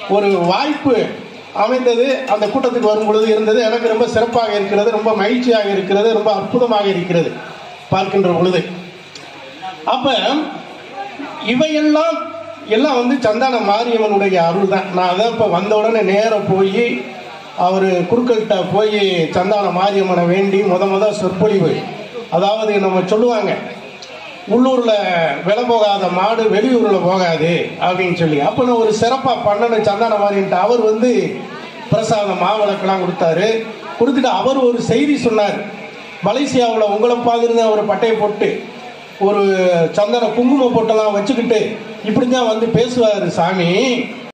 ஒரு வாய்ப்பு அமைந்தது அந்த கூட்டத்துக்கு வரும் பொழுது இருந்தது. எனக்கு ரொம்ப சிறப்பாக இருக்கிறது, ரொம்ப மகிழ்ச்சியாக இருக்கிறது, ரொம்ப அற்புதமாக இருக்கிறது பார்க்கின்ற பொழுது. அப்ப இவையெல்லாம் எல்லாம் சந்தான மாரியம்மனுடைய அருள் தான். நான் அதான் இப்போ வந்த உடனே நேரம் போய் அவர் குருக்கள்கிட்ட போய் சந்தான மாரியம்மனை வேண்டி முத சொற்பொழிவு, அதாவது நம்ம சொல்லுவாங்க உள்ளூரில் விலை போகாத மாடு வெளியூரில் போகாது அப்படின்னு சொல்லி. அப்போ நான் ஒரு சிறப்பாக பண்ணணும் சந்தான மாரியன்ட்டு. அவர் பிரசாதம் மாவிளக்கெல்லாம் கொடுத்துட்டு அவர் ஒரு செய்தி சொன்னார். மலேசியாவில் உங்களை பார்த்துருந்து அவர் பட்டையை போட்டு ஒரு சந்தன குங்குமம் போட்டெல்லாம் வச்சுக்கிட்டு இப்படி தான் பேசுவார் சாமி.